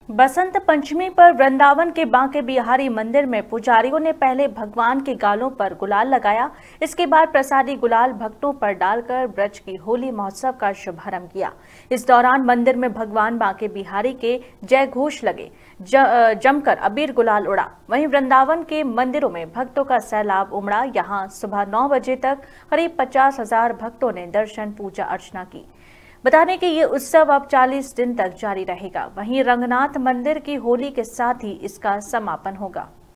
बसंत पंचमी पर वृंदावन के बांके बिहारी मंदिर में पुजारियों ने पहले भगवान के गालों पर गुलाल लगाया। इसके बाद प्रसादी गुलाल भक्तों पर डालकर ब्रज की होली महोत्सव का शुभारंभ किया। इस दौरान मंदिर में भगवान बांके बिहारी के जय घोष लगे, जमकर अबीर गुलाल उड़ा। वहीं वृंदावन के मंदिरों में भक्तों का सैलाब उमड़ा। यहाँ सुबह 9 बजे तक करीब 50,000 भक्तों ने दर्शन पूजा अर्चना की। बता दें कि ये उत्सव अब 40 दिन तक जारी रहेगा। वहीं रंगनाथ मंदिर की होली के साथ ही इसका समापन होगा।